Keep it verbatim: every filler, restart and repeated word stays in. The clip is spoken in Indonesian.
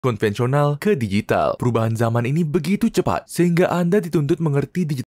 konvensional ke digital. Perubahan zaman ini begitu cepat, sehingga Anda dituntut mengerti digital